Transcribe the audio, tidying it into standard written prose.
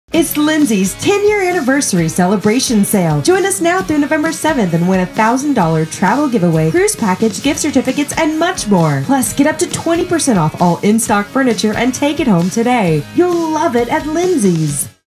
It's Lindsey's 10-year anniversary celebration sale. Join us now through November 7th and win a $1,000 travel giveaway, cruise package, gift certificates, and much more. Plus, get up to 20% off all in-stock furniture and take it home today. You'll love it at Lindsey's.